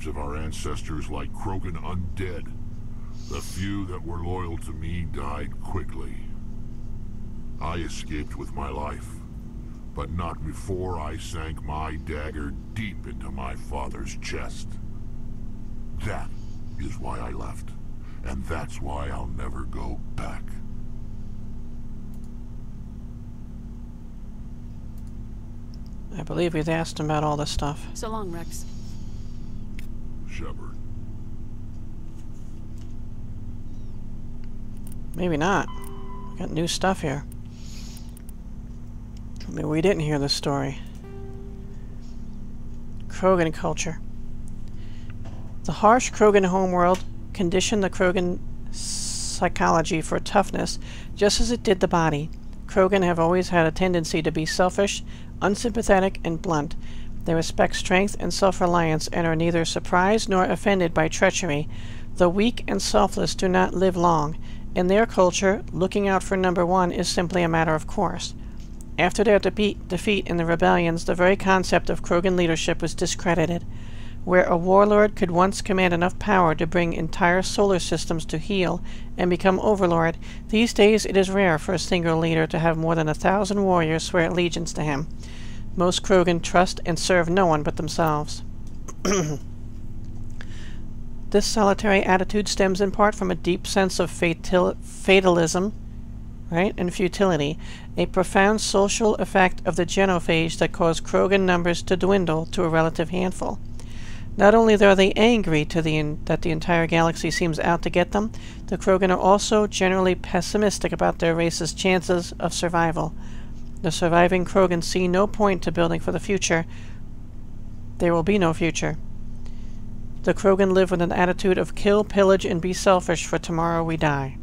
lives of our ancestors like Krogan undead. The few that were loyal to me died quickly. I escaped with my life, but not before I sank my dagger deep into my father's chest. That is why I left, and that's why I'll never go back. I believe we've asked him about all this stuff. So long, Rex. Shepard. Maybe not. We got new stuff here. Maybe we didn't hear this story. Krogan culture. The harsh Krogan homeworld conditioned the Krogan psychology for toughness, just as it did the body. Krogan have always had a tendency to be selfish, unsympathetic, and blunt. They respect strength and self-reliance and are neither surprised nor offended by treachery. The weak and selfless do not live long. In their culture, looking out for number one is simply a matter of course. After their defeat in the rebellions, the very concept of Krogan leadership was discredited. Where a warlord could once command enough power to bring entire solar systems to heel and become overlord, these days it is rare for a single leader to have more than 1,000 warriors swear allegiance to him. Most Krogan trust and serve no one but themselves. This solitary attitude stems in part from a deep sense of fatalism, right, and futility, a profound social effect of the genophage that caused Krogan numbers to dwindle to a relative handful. Not only are they angry that the entire galaxy seems out to get them, the Krogan are also generally pessimistic about their race's chances of survival. The surviving Krogan see no point to building for the future. There will be no future. The Krogan live with an attitude of kill, pillage, and be selfish, for tomorrow we die.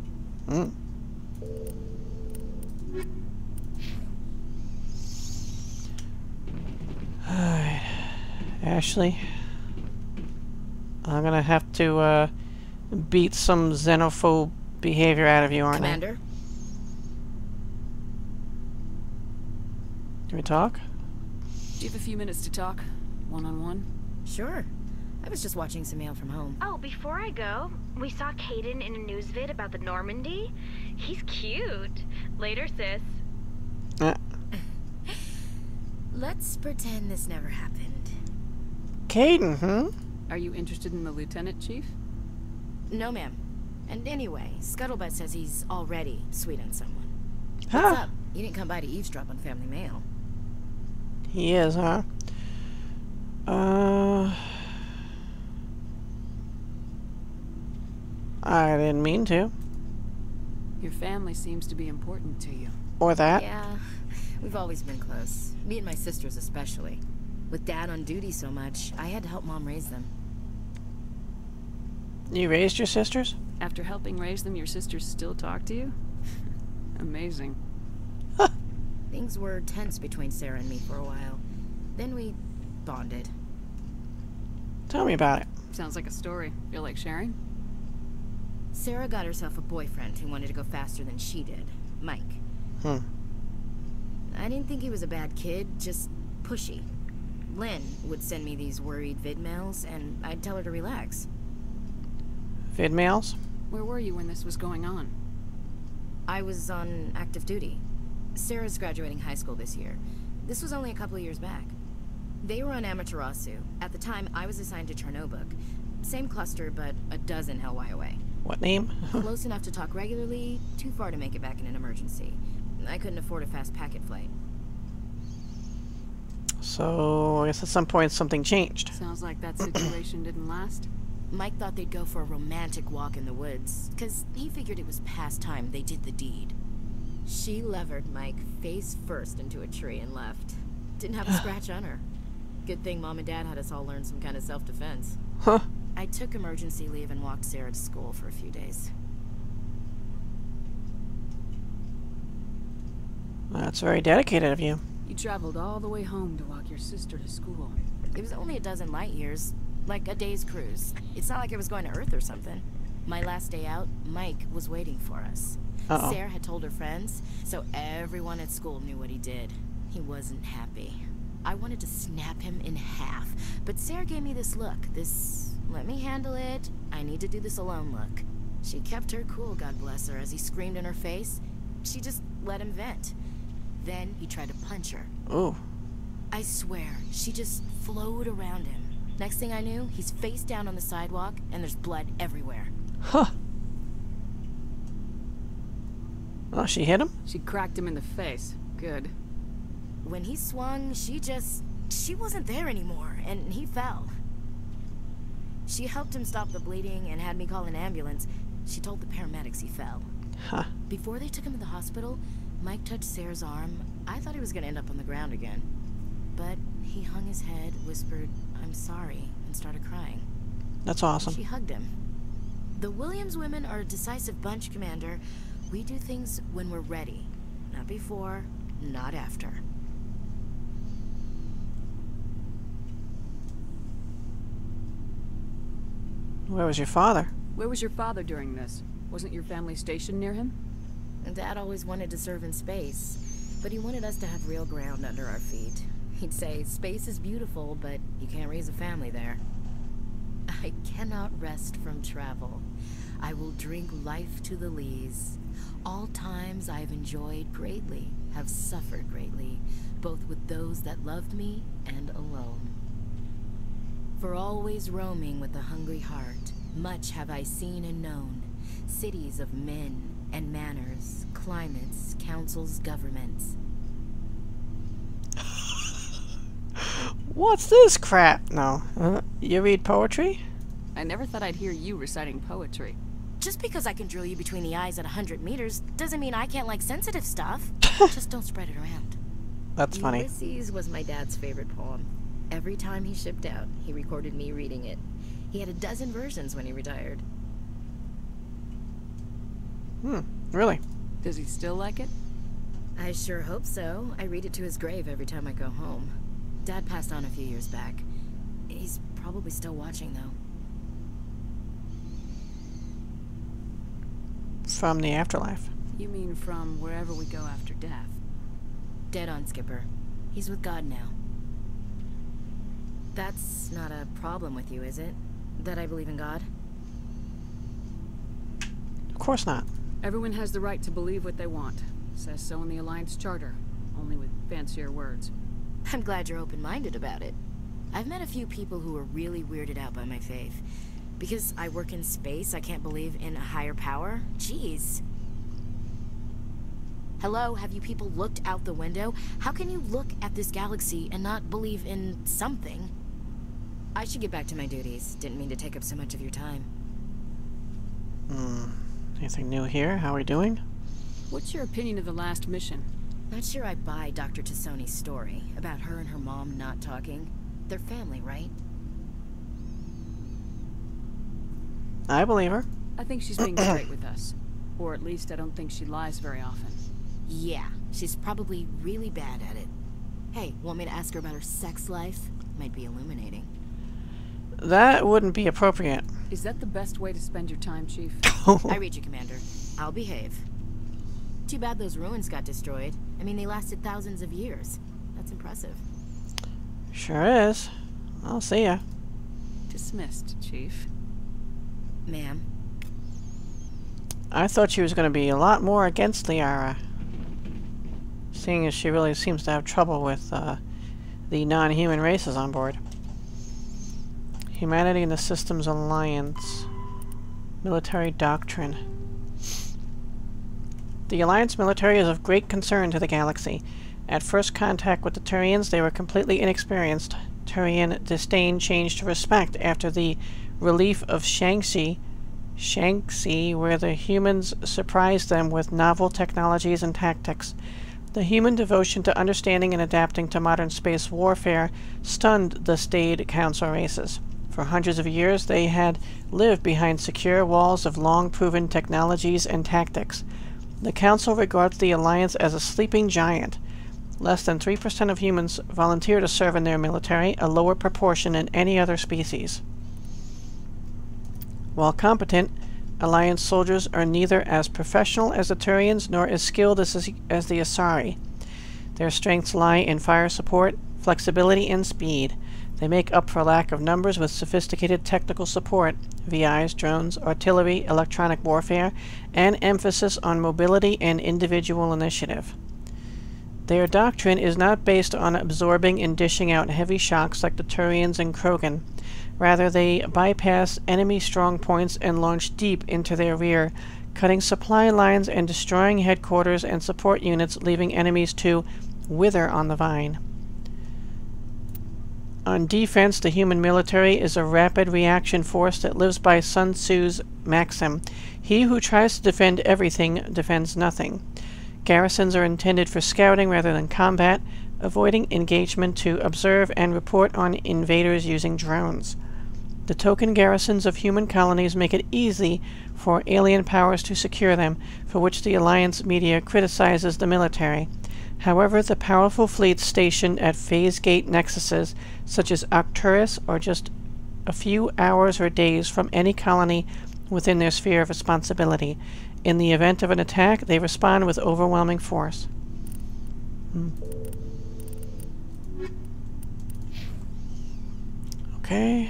Alright. Ashley, I'm gonna have to beat some xenophobe behavior out of you, aren't I? Commander? Can we talk? Do you have a few minutes to talk? One-on-one? Sure. I was just watching some mail from home. Oh, before I go, we saw Caden in a news vid about the Normandy. He's cute. Later, sis. Let's pretend this never happened. Caden, Are you interested in the lieutenant, Chief? No, ma'am. And anyway, Scuttlebutt says he's already sweet on someone. Huh. What's up? You didn't come by to eavesdrop on family mail. He is, huh? I didn't mean to. Your family seems to be important to you. Or that. Yeah, we've always been close. Me and my sisters especially. With Dad on duty so much, I had to help Mom raise them. You raised your sisters? After helping raise them, your sisters still talk to you? Amazing. Things were tense between Sarah and me for a while. Then we bonded. Tell me about it. Sounds like a story. Feel like sharing? Sarah got herself a boyfriend who wanted to go faster than she did. Mike. I didn't think he was a bad kid, just pushy. Lynn would send me these worried vid mails, and I'd tell her to relax. Vid mails? Where were you when this was going on? I was on active duty. Sarah's graduating high school this year. This was only a couple of years back. They were on Amaterasu. At the time, I was assigned to Chernobog. Same cluster, but a dozen LY away. What name? Close enough to talk regularly, too far to make it back in an emergency. I couldn't afford a fast packet flight. So, I guess at some point something changed. Sounds like that situation didn't last. Mike thought they'd go for a romantic walk in the woods, because he figured it was past time they did the deed. She levered Mike face first into a tree and left. Didn't have a scratch on her. Good thing Mom and Dad had us all learn some kind of self-defense. Huh. I took emergency leave and walked Sarah to school for a few days. That's very dedicated of you. You traveled all the way home to walk your sister to school. It was only a dozen light years, like a day's cruise. It's not like I was going to Earth or something. My last day out, Mike was waiting for us. Sarah had told her friends, so everyone at school knew what he did. He wasn't happy. I wanted to snap him in half, but Sarah gave me this look, this let me handle it, I need to do this alone look. She kept her cool, God bless her, as he screamed in her face. She just let him vent. Then he tried to punch her. Ooh. I swear, she just flowed around him. Next thing I knew, he's face down on the sidewalk, and there's blood everywhere. Huh. Oh, she hit him? She cracked him in the face. Good. When he swung, she wasn't there anymore, and he fell. She helped him stop the bleeding and had me call an ambulance. She told the paramedics he fell. Huh. Before they took him to the hospital, Mike touched Sarah's arm. I thought he was gonna end up on the ground again. But he hung his head, whispered, "I'm sorry," and started crying. That's awesome. She hugged him. The Williams women are a decisive bunch, Commander. We do things when we're ready. Not before, not after. Where was your father? Where was your father during this? Wasn't your family stationed near him? Dad always wanted to serve in space, but he wanted us to have real ground under our feet. He'd say, space is beautiful, but you can't raise a family there. I cannot rest from travel. I will drink life to the lees. All times I have enjoyed greatly, have suffered greatly, both with those that loved me and alone. For always roaming with a hungry heart, much have I seen and known, cities of men and manners, climates, councils, governments. What's this crap? No. You read poetry? I never thought I'd hear you reciting poetry. Just because I can drill you between the eyes at 100 meters doesn't mean I can't like sensitive stuff. Just don't spread it around. That's funny. Ulysses was my dad's favorite poem. Every time he shipped out, he recorded me reading it. He had a dozen versions when he retired. Really? Does he still like it? I sure hope so. I read it to his grave every time I go home. Dad passed on a few years back. He's probably still watching, though. From the afterlife. You mean from wherever we go after death? Dead on, Skipper. He's with God now. That's not a problem with you, is it? That I believe in God? Of course not. Everyone has the right to believe what they want. Says so in the Alliance Charter, only with fancier words. I'm glad you're open-minded about it. I've met a few people who are really weirded out by my faith. Because I work in space, I can't believe in a higher power? Jeez. Hello, have you people looked out the window? How can you look at this galaxy and not believe in something? I should get back to my duties. Didn't mean to take up so much of your time. Anything new here? How are we doing? What's your opinion of the last mission? Not sure I buy Dr. Tassoni's story about her and her mom not talking. They're family, right? I believe her. I think she's being straight with us. Or at least I don't think she lies very often. Yeah, she's probably really bad at it. Hey, want me to ask her about her sex life? Might be illuminating. That wouldn't be appropriate. Is that the best way to spend your time, Chief? I read you, Commander. I'll behave. Too bad those ruins got destroyed. I mean, they lasted thousands of years. That's impressive. Sure is. I'll see ya. Dismissed, Chief. Ma'am. I thought she was going to be a lot more against Liara. Seeing as she really seems to have trouble with the non-human races on board. Humanity and the Systems Alliance. Military Doctrine. The Alliance military is of great concern to the galaxy. At first contact with the Turians, they were completely inexperienced. Turian disdain changed to respect after the relief of Shanxi, where the humans surprised them with novel technologies and tactics. The human devotion to understanding and adapting to modern space warfare stunned the staid Council races. For hundreds of years, they had lived behind secure walls of long-proven technologies and tactics. The Council regards the Alliance as a sleeping giant. Less than 3% of humans volunteer to serve in their military, a lower proportion than any other species. While competent, Alliance soldiers are neither as professional as the Turians nor as skilled as the Asari. Their strengths lie in fire support, flexibility, and speed. They make up for lack of numbers with sophisticated technical support, VIs, drones, artillery, electronic warfare, and emphasis on mobility and individual initiative. Their doctrine is not based on absorbing and dishing out heavy shocks like the Turians and Krogan. Rather, they bypass enemy strong points and launch deep into their rear, cutting supply lines and destroying headquarters and support units, leaving enemies to wither on the vine. On defense, the human military is a rapid reaction force that lives by Sun Tzu's maxim, "He who tries to defend everything defends nothing." Garrisons are intended for scouting rather than combat, avoiding engagement to observe and report on invaders using drones. The token garrisons of human colonies make it easy for alien powers to secure them, for which the Alliance media criticizes the military. However, the powerful fleets stationed at phase gate nexuses, such as Arcturus, are just a few hours or days from any colony within their sphere of responsibility. In the event of an attack, they respond with overwhelming force. Okay.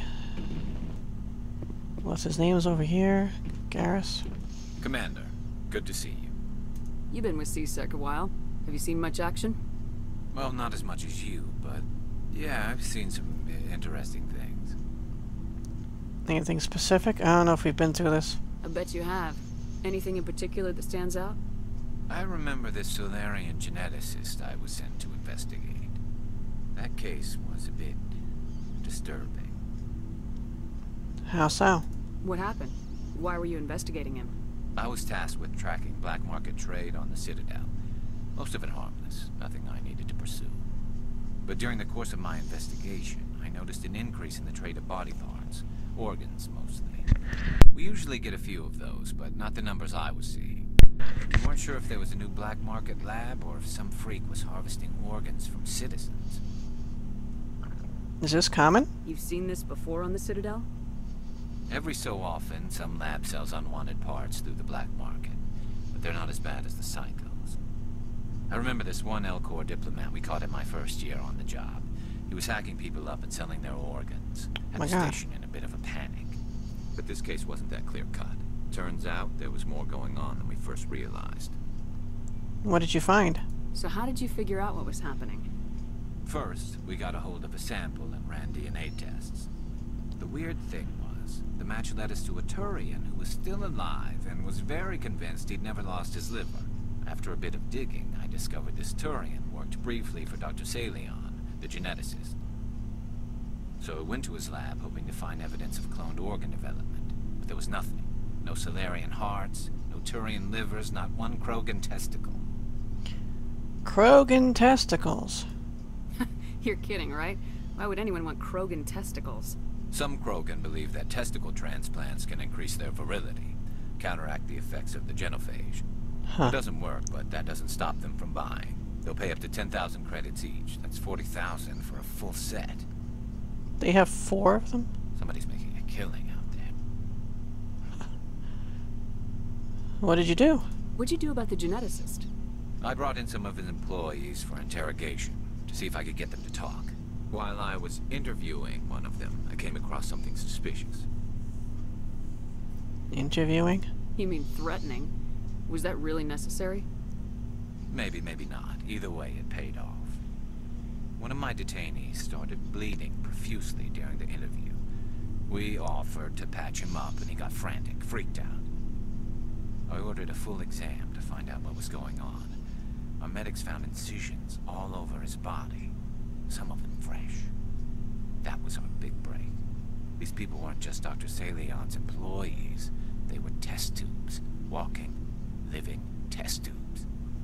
What's his name's over here? Garrus. Commander, good to see you. You've been with CSEC a while. Have you seen much action? Well, not as much as you, but yeah, I've seen some interesting things. Anything specific? I don't know if we've been through this. I bet you have. Anything in particular that stands out? I remember this Solarian geneticist I was sent to investigate. That case was a bit disturbing. How so? What happened? Why were you investigating him? I was tasked with tracking black market trade on the Citadel. Most of it harmless, nothing I needed to pursue. But during the course of my investigation, I noticed an increase in the trade of body parts, organs mostly. We usually get a few of those, but not the numbers I was seeing. We weren't sure if there was a new black market lab or if some freak was harvesting organs from citizens. Is this common? You've seen this before on the Citadel? Every so often, some lab sells unwanted parts through the black market, but they're not as bad as the psychos. I remember this one L-Corps diplomat we caught in my first year on the job. He was hacking people up and selling their organs. Had the station in a bit of a panic. But this case wasn't that clear-cut. Turns out there was more going on than we first realized. What did you find? So how did you figure out what was happening? First, we got a hold of a sample and ran DNA tests. The weird thing was, the match led us to a Turian who was still alive and was very convinced he'd never lost his liver. After a bit of digging, I discovered this Turian worked briefly for Dr. Saleon, the geneticist. So I went to his lab hoping to find evidence of cloned organ development, but there was nothing. No Solarian hearts, no Turian livers, not one Krogan testicle. Krogan testicles. You're kidding, right? Why would anyone want Krogan testicles? Some Krogan believe that testicle transplants can increase their virility, counteract the effects of the genophage. It doesn't work, but that doesn't stop them from buying. They'll pay up to 10,000 credits each. That's 40,000 for a full set. They have 4 of them? Somebody's making a killing out there. What did you do? What'd you do about the geneticist? I brought in some of his employees for interrogation, to see if I could get them to talk. While I was interviewing one of them, I came across something suspicious. Interviewing? You mean threatening? Was that really necessary? Maybe, maybe not. Either way, it paid off. One of my detainees started bleeding profusely during the interview. We offered to patch him up, and he got frantic, freaked out. I ordered a full exam to find out what was going on. Our medics found incisions all over his body, some of them fresh. That was our big break. These people weren't just Dr. Saleon's employees. They were test tubes, walking, living test tubes.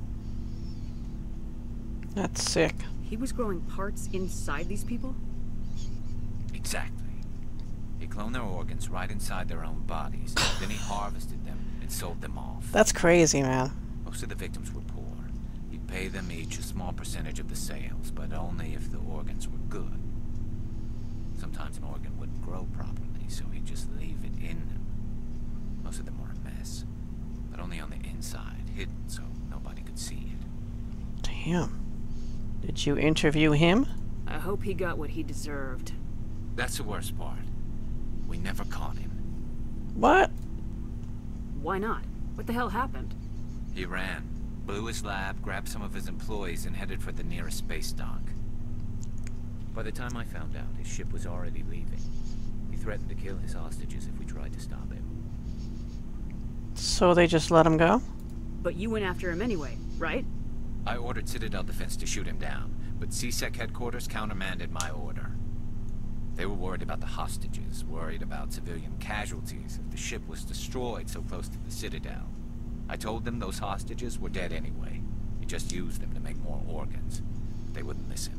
That's sick. He was growing parts inside these people? Exactly. He cloned their organs right inside their own bodies. Then he harvested them and sold them off. That's crazy, man. Most of the victims were poor. He'd pay them each a small percentage of the sales, but only if the organs were good. Sometimes an organ wouldn't grow properly, so he'd just leave it in them. Most of them were a mess, but only on the inside, hidden so nobody could see it. Damn. Did you interview him? I hope he got what he deserved. That's the worst part. We never caught him. What? Why not? What the hell happened? He ran, blew his lab, grabbed some of his employees, and headed for the nearest space dock. By the time I found out, his ship was already leaving. He threatened to kill his hostages if we tried to stop him. So they just let him go? But you went after him anyway, right? I ordered Citadel Defense to shoot him down, but CSEC headquarters countermanded my order. They were worried about the hostages, worried about civilian casualties if the ship was destroyed so close to the Citadel. I told them those hostages were dead anyway. We just used them to make more organs. They wouldn't listen.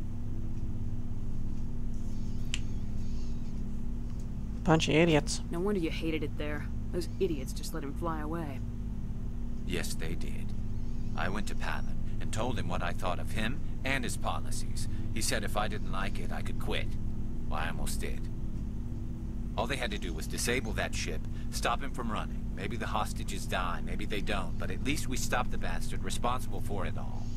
Bunch of idiots. No wonder you hated it there. Those idiots just let him fly away. Yes, they did. I went to Palin and told him what I thought of him and his policies. He said if I didn't like it, I could quit. Well, I almost did. All they had to do was disable that ship, stop him from running. Maybe the hostages die, maybe they don't, but at least we stopped the bastard responsible for it all.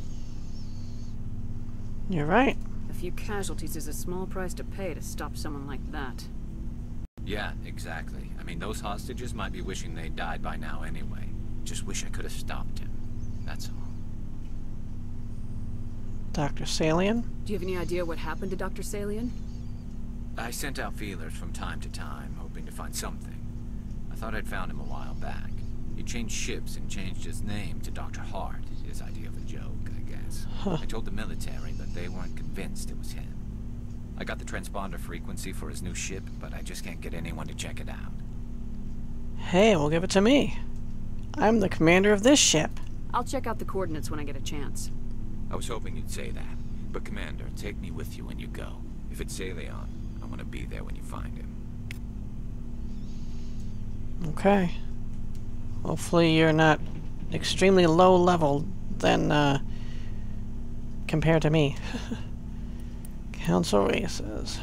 You're right. A few casualties is a small price to pay to stop someone like that. Yeah, exactly. I mean, those hostages might be wishing they'd died by now anyway. Just wish I could have stopped him. That's all. Dr. Saleon? Do you have any idea what happened to Dr. Saleon? I sent out feelers from time to time, hoping to find something. I thought I'd found him a while back. He changed ships and changed his name to Dr. Hart, his idea of a joke, I guess. Huh. I told the military, but they weren't convinced it was him. I got the transponder frequency for his new ship, but I just can't get anyone to check it out. Hey, well, give it to me. I'm the commander of this ship. I'll check out the coordinates when I get a chance. I was hoping you'd say that. But Commander, take me with you when you go. If it's Saleon, I want to be there when you find him. Okay. Hopefully you're not extremely low level then, compared to me. Council races.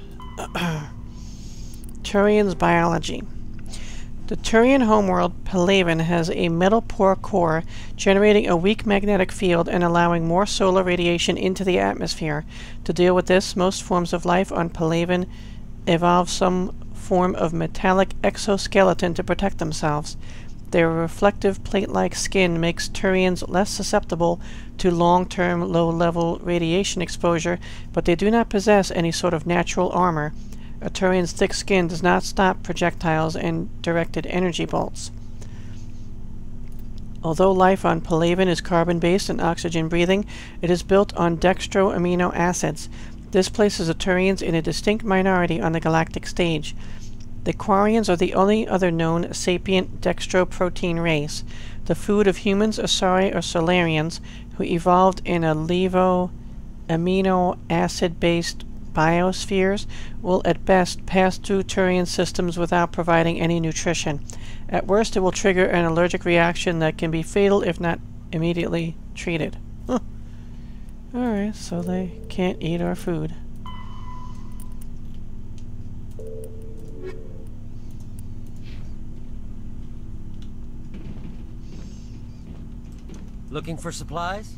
Turian's biology. The Turian homeworld, Palaven, has a metal-poor core, generating a weak magnetic field and allowing more solar radiation into the atmosphere. To deal with this, most forms of life on Palaven evolve some form of metallic exoskeleton to protect themselves. Their reflective plate-like skin makes Turians less susceptible to long-term low-level radiation exposure, but they do not possess any sort of natural armor. A Turian's thick skin does not stop projectiles and directed energy bolts. Although life on Palaven is carbon-based and oxygen-breathing, it is built on dextro amino acids. This places the Turians in a distinct minority on the galactic stage. The Quarians are the only other known sapient dextroprotein race. The food of humans, Asari, or Solarians, who evolved in a levo amino acid-based biospheres, will at best pass through Turian systems without providing any nutrition. At worst, it will trigger an allergic reaction that can be fatal if not immediately treated. Huh. Alright, so they can't eat our food. Looking for supplies?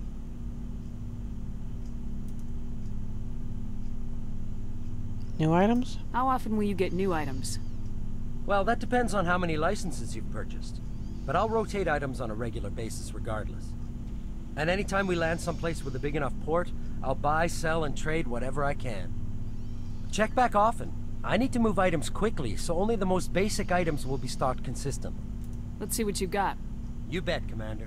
New items? How often will you get new items? Well, that depends on how many licenses you've purchased. But I'll rotate items on a regular basis regardless. And anytime we land someplace with a big enough port, I'll buy, sell, and trade whatever I can. Check back often. I need to move items quickly, so only the most basic items will be stocked consistently. Let's see what you've got. You bet, Commander.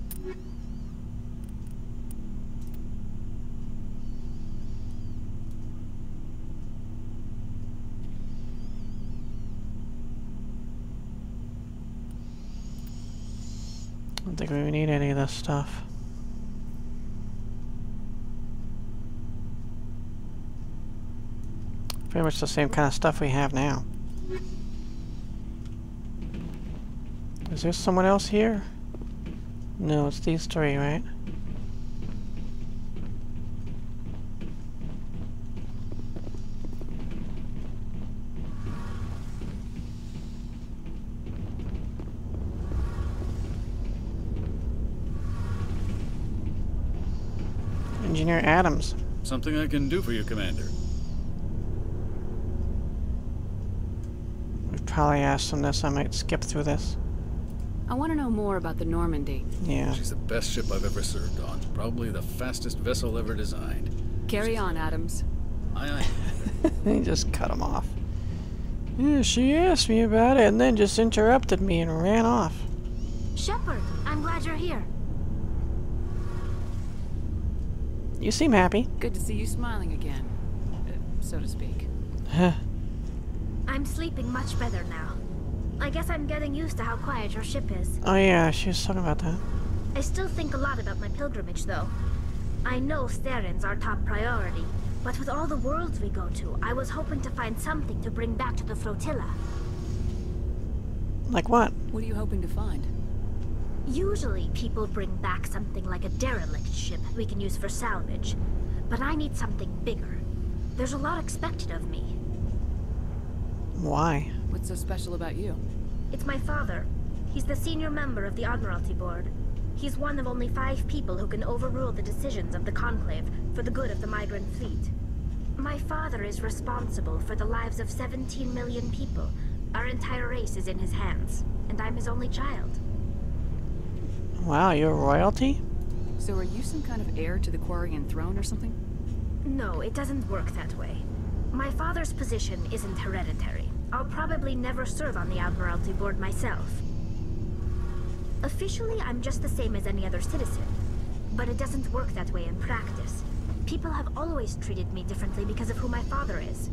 I don't think we need any of this stuff. Pretty much the same kind of stuff we have now. Is there someone else here? No, it's these three, right? Engineer Adams. Something I can do for you, Commander. We've probably asked him this. I might skip through this. I want to know more about the Normandy. Yeah. She's the best ship I've ever served on. Probably the fastest vessel ever designed. Carry on, Adams. Aye, aye. He just cut him off. Yeah, she asked me about it and then just interrupted me and ran off. Shepard, I'm glad you're here. You seem happy. Good to see you smiling again, so to speak. I'm sleeping much better now. I guess I'm getting used to how quiet your ship is. Oh yeah, she was talking about that. I still think a lot about my pilgrimage, though. I know Staren's our top priority, but with all the worlds we go to, I was hoping to find something to bring back to the flotilla. Like what? What are you hoping to find? Usually, people bring back something like a derelict ship we can use for salvage. But I need something bigger. There's a lot expected of me. Why? What's so special about you? It's my father. He's the senior member of the Admiralty Board. He's one of only 5 people who can overrule the decisions of the Conclave for the good of the migrant fleet. My father is responsible for the lives of 17 million people. Our entire race is in his hands, and I'm his only child. Wow, you're royalty? So are you some kind of heir to the Quarian throne or something? No, it doesn't work that way. My father's position isn't hereditary. I'll probably never serve on the Admiralty Board myself. Officially, I'm just the same as any other citizen. But it doesn't work that way in practice. People have always treated me differently because of who my father is.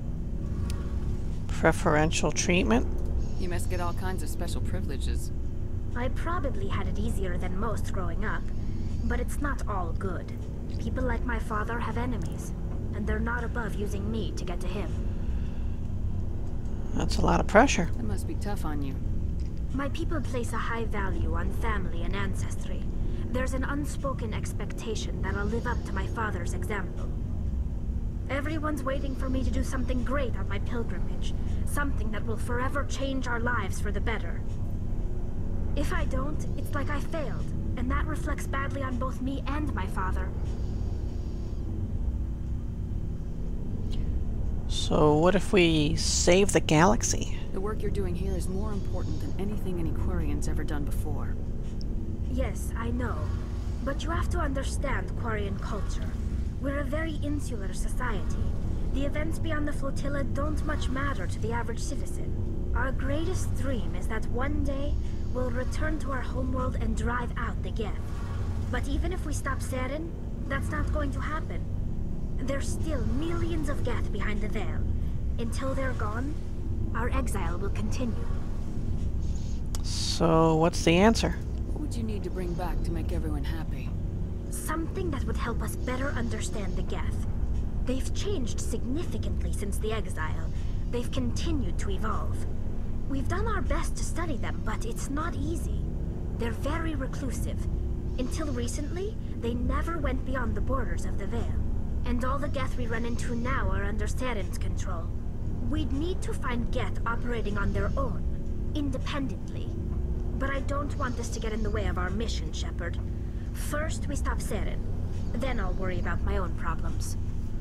Preferential treatment? You must get all kinds of special privileges. I probably had it easier than most growing up, but it's not all good. People like my father have enemies, and they're not above using me to get to him. That's a lot of pressure. That must be tough on you. My people place a high value on family and ancestry. There's an unspoken expectation that I'll live up to my father's example. Everyone's waiting for me to do something great on my pilgrimage, something that will forever change our lives for the better. If I don't, it's like I failed, and that reflects badly on both me and my father. So what if we save the galaxy? The work you're doing here is more important than anything any Quarian's ever done before. Yes, I know. But you have to understand Quarian culture. We're a very insular society. The events beyond the flotilla don't much matter to the average citizen. Our greatest dream is that one day we'll return to our homeworld and drive out the Geth. But even if we stop Saren, that's not going to happen. There's still millions of Geth behind the veil. Until they're gone, our exile will continue. So what's the answer? What would you need to bring back to make everyone happy? Something that would help us better understand the Geth. They've changed significantly since the exile. They've continued to evolve. We've done our best to study them, but it's not easy. They're very reclusive. Until recently, they never went beyond the borders of the Veil. And all the Geth we run into now are under Saren's control. We'd need to find Geth operating on their own, independently. But I don't want this to get in the way of our mission, Shepard. First, we stop Saren. Then I'll worry about my own problems.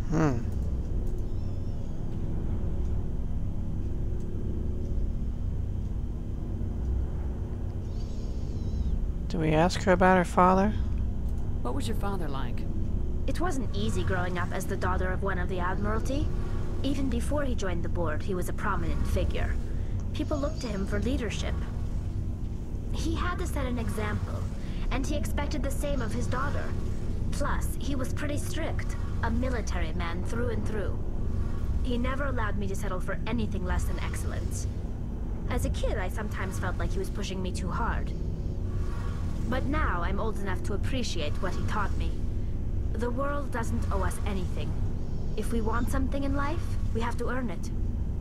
Do we ask her about her father? What was your father like? It wasn't easy growing up as the daughter of one of the Admiralty. Even before he joined the board, he was a prominent figure. People looked to him for leadership. He had to set an example, and he expected the same of his daughter. Plus, he was pretty strict, a military man through and through. He never allowed me to settle for anything less than excellence. As a kid, I sometimes felt like he was pushing me too hard. But now, I'm old enough to appreciate what he taught me. The world doesn't owe us anything. If we want something in life, we have to earn it.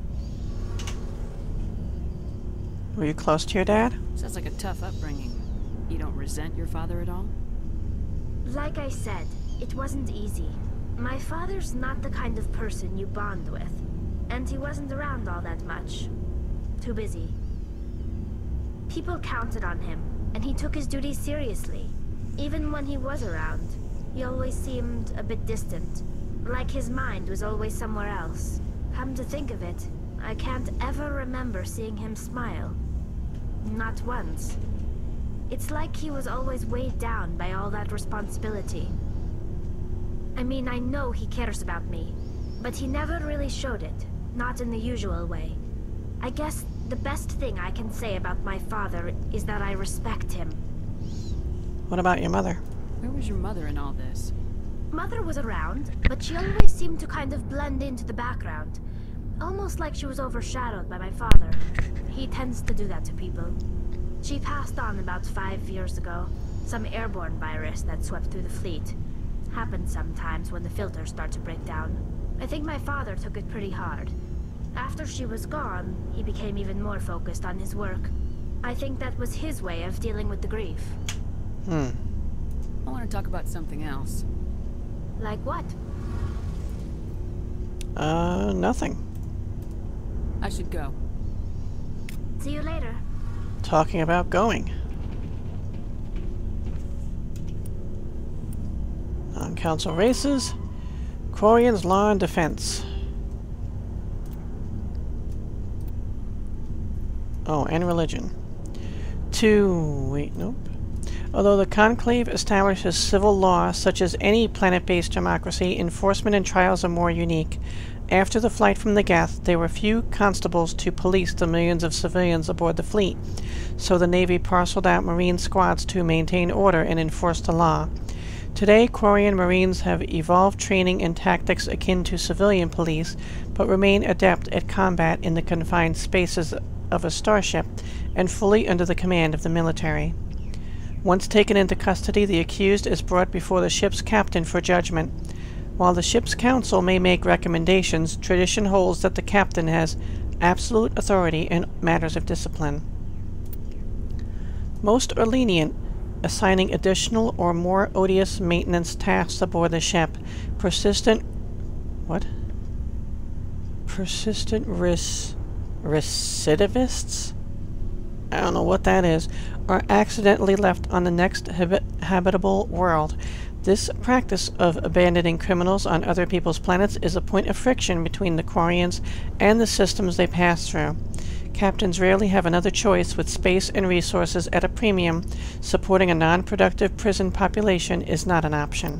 Were you close to your dad? Sounds like a tough upbringing. You don't resent your father at all? Like I said, it wasn't easy. My father's not the kind of person you bond with. And he wasn't around all that much. Too busy. People counted on him, and he took his duties seriously. Even when he was around, he always seemed a bit distant. Like his mind was always somewhere else. Come to think of it, I can't ever remember seeing him smile. Not once. It's like he was always weighed down by all that responsibility. I mean, I know he cares about me, but he never really showed it. Not in the usual way. I guess the best thing I can say about my father is that I respect him. What about your mother? Where was your mother in all this? Mother was around, but she always seemed to kind of blend into the background. Almost like she was overshadowed by my father. He tends to do that to people. She passed on about 5 years ago. Some airborne virus that swept through the fleet. Happens sometimes when the filters start to break down. I think my father took it pretty hard. After she was gone, he became even more focused on his work. I think that was his way of dealing with the grief. I want to talk about something else. Like what? Nothing. I should go. See you later. Talking about going. Non-council races. Quarian's Law and Defense. Oh, and religion. Wait, nope. Although the Conclave establishes civil law, such as any planet-based democracy, enforcement and trials are more unique. After the flight from the Geth, there were few constables to police the millions of civilians aboard the fleet, so the Navy parceled out Marine squads to maintain order and enforce the law. Today, Quarian Marines have evolved training and tactics akin to civilian police, but remain adept at combat in the confined spaces of a starship, and fully under the command of the military. Once taken into custody, the accused is brought before the ship's captain for judgment. While the ship's council may make recommendations, tradition holds that the captain has absolute authority in matters of discipline. Most are lenient, assigning additional or more odious maintenance tasks aboard the ship. Persistent recidivists? I don't know what that is, are accidentally left on the next habitable world. This practice of abandoning criminals on other people's planets is a point of friction between the Quarians and the systems they pass through. Captains rarely have another choice. With space and resources at a premium, supporting a non-productive prison population is not an option.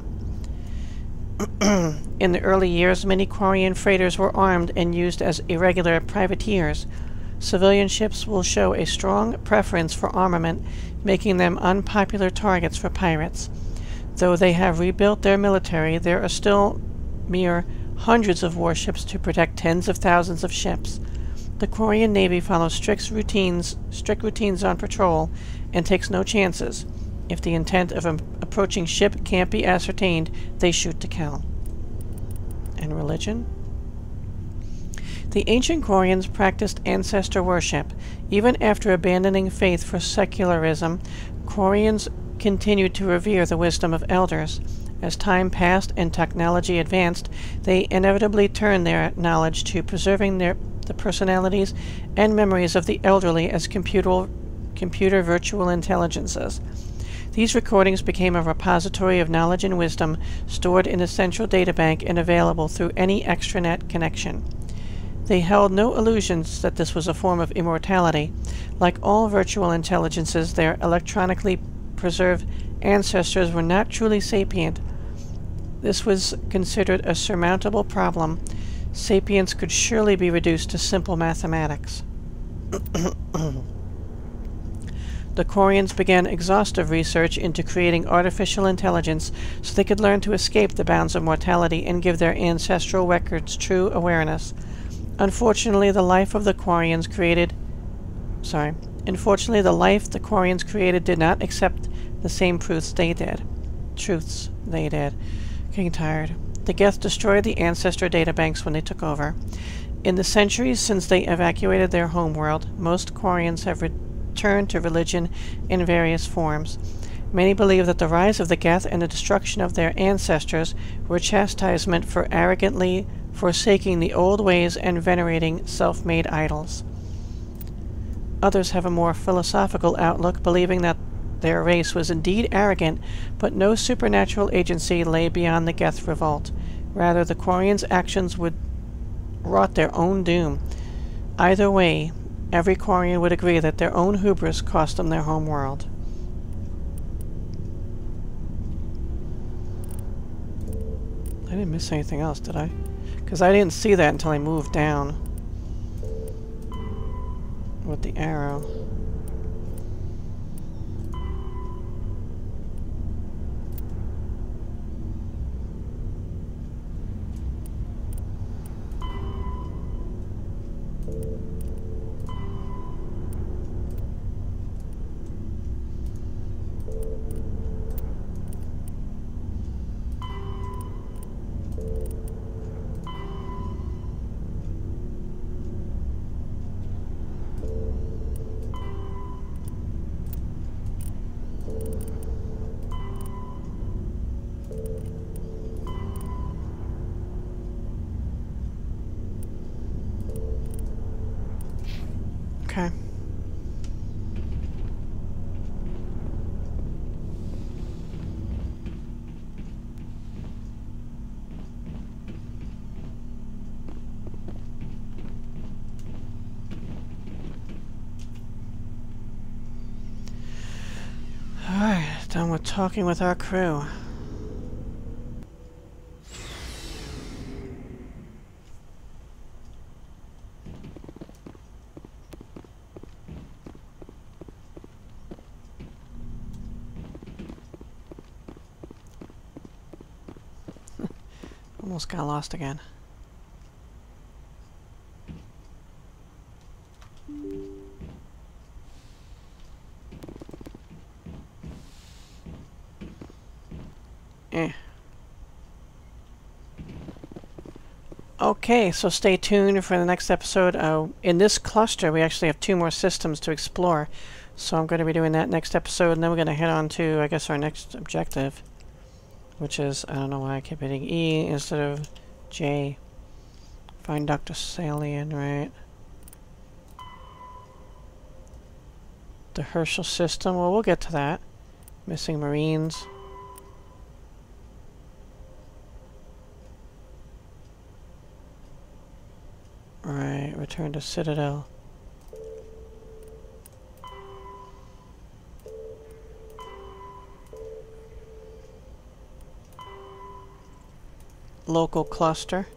In the early years, many Quarian freighters were armed and used as irregular privateers. Civilian ships will show a strong preference for armament, making them unpopular targets for pirates. Though they have rebuilt their military, there are still mere hundreds of warships to protect tens of thousands of ships. The Quarian Navy follows strict routines on patrol and takes no chances. If the intent of an approaching ship can't be ascertained, they shoot to kill. And religion? The ancient Quarians practiced ancestor worship. Even after abandoning faith for secularism, Quarians continued to revere the wisdom of elders. As time passed and technology advanced, they inevitably turned their knowledge to preserving the personalities and memories of the elderly as computer virtual intelligences. These recordings became a repository of knowledge and wisdom, stored in a central databank and available through any extranet connection. They held no illusions that this was a form of immortality. Like all virtual intelligences, their electronically preserved ancestors were not truly sapient. This was considered a surmountable problem. Sapience could surely be reduced to simple mathematics. The Quarians began exhaustive research into creating artificial intelligence so they could learn to escape the bounds of mortality and give their ancestral records true awareness. Unfortunately, the life the Quarians created did not accept the same truths they did. Getting tired. The Geth destroyed the ancestor databanks when they took over. In the centuries since they evacuated their homeworld, most Quarians have returned to religion in various forms. Many believe that the rise of the Geth and the destruction of their ancestors were chastisement for arrogantly forsaking the old ways and venerating self-made idols. Others have a more philosophical outlook, believing that their race was indeed arrogant, but no supernatural agency lay beyond the Geth revolt. Rather, the Quarians' actions would wrought their own doom. Either way, every Quarian would agree that their own hubris cost them their home world. I didn't miss anything else, did I? Because I didn't see that until I moved down with the arrow. Okay. Alright, done with talking with our crew. Almost got lost again. Okay, so stay tuned for the next episode. In this cluster, we actually have 2 more systems to explore. So I'm going to be doing that next episode, and then we're going to head on to, I guess, our next objective. Which is, I don't know why I keep hitting E instead of J. Find Dr. Saleon, right? The Herschel system, well, we'll get to that. Missing Marines. Right, return to Citadel. Local cluster.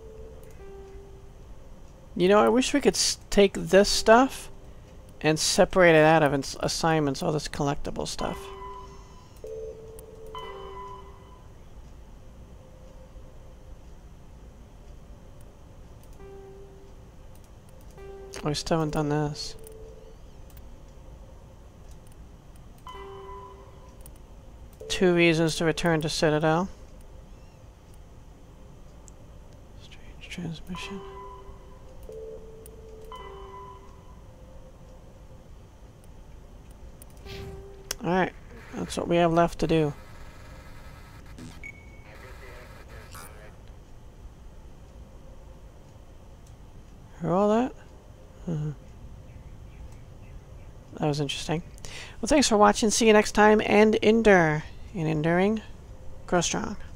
You know, I wish we could take this stuff and separate it out of assignments, all this collectible stuff. We still haven't done this. Two reasons to return to Citadel. Strange transmission. Alright, that's what we have left to do. Hear all that? That was interesting. Well, thanks for watching. See you next time, and endure. In enduring, grow strong.